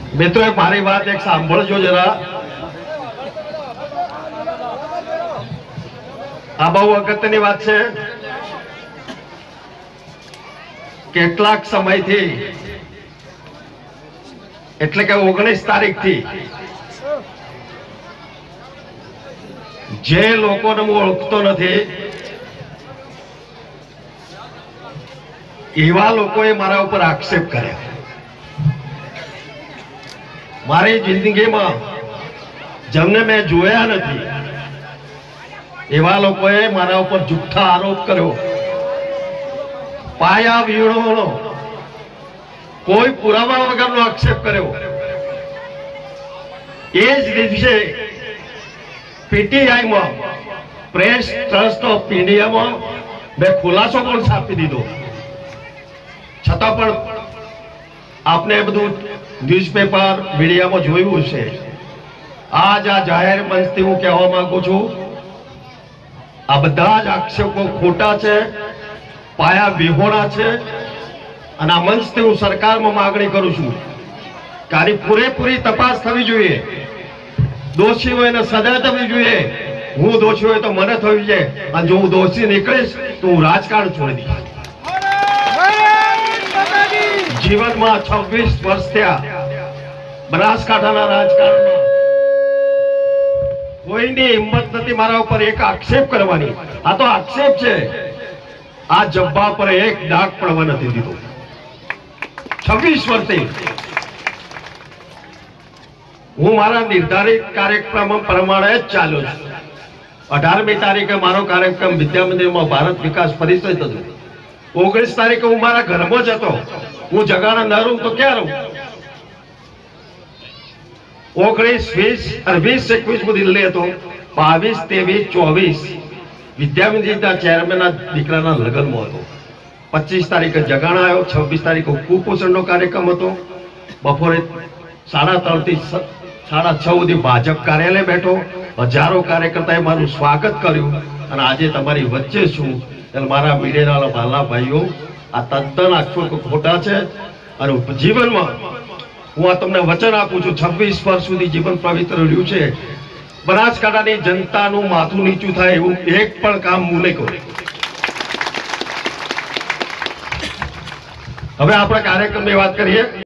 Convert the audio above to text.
મિત્રો મારી વાત એક સાંભળજો જરા। આ બહુ અગત્યની વાત છે। કેટલાક સમયથી એટલે કે 19 તારીખથી જે લોકોને હું ઓળખતો નથી એવા લોકોએ મારા ઉપર આક્ષેપ કર્યા। મારી જિંદગીમાં જેમને મેં જોયા નથી એવા લોકોએ મારા ઉપર જુઠ્ઠા આરોપ કર્યો। પાયા વીણોનો કોઈ પુરાવા વગરનો આક્ષેપ કર્યો। એ જ દિવસે પીટીઆઈમાં પ્રેસ ટ્રસ્ટ ઓફ ઇન્ડિયામાં મેં ખુલાસો પણ છાપી દીધો। છતાં પણ આપને બધું ન્યૂઝપેપર મીડિયામાં જોયું છે। આજ આ જાહેર મંચથી હું કહેવા માંગુ છું આ બધા જ આક્ષેપો ખોટા છે, પાયા વિહોણા છે। અને આ મંચથી હું સરકારમાં માંગણી કરું છું કે આની પૂરેપૂરી તપાસ થવી જોઈએ। દોષી હોય એને સજા થવી જોઈએ। હું દોષી હોય તો મને થવી જોઈએ, અને જો હું દોષી નીકળીશ તો હું રાજકારણ છોડી દઈશ। જીવનમાં 26 વર્ષ થયા બનાસકાંઠાના રાજકારણમાં કોઈની હિંમત નથી મારા ઉપર એક આક્ષેપ કરવાની। આ તો આક્ષેપ છે, આ જબ્બા પર એક ડાઘ પડવા નથી દીધો। 26 વર્ષથી હું મારા નિર્ધારિત કાર્યક્રમ પ્રમાણે જ ચાલ્યો છું। 18મી તારીખે મારો કાર્યક્રમ વિદ્યા મંદિરમાં ભારત વિકાસ પરિષદ હતો। 19 તારીખે હું મારા ઘરમાં જ હતો। હું જગાણા ન રહું તો ક્યાં રહું? 19, 20 અને 20, 21 હું દિલ્હી હતો। 22, 23, 24 વિદ્યા મંદિરના ચેરમેનના દીકરાના લગ્નમાં હતો। 25 તારીખે જગાણા આવ્યો। 26 તારીખે કુપોષણનો કાર્યક્રમ હતો। બપોરે 3:30 થી 6:30 સુધી ભાજપ કાર્યાલય બેઠો। હજારો કાર્યકર્તાએ મારું સ્વાગત કર્યું અને આજે તમારી વચ્ચે છું। એટલે મારા મીડિયાના ભાલા ભાઈઓ આ તદ્દન આક્ષેપો ખોટા છે। અને જીવનમાં હું આ તમને વચન આપું છું 26 વર્ષ સુધી જીવન પવિત્ર રહ્યું છે। બનાસકાંઠાની જનતાનું માથું નીચું થાય એવું એક પણ કામ હું નહીં કરું। હવે આપણે કાર્યક્રમની વાત કરીએ।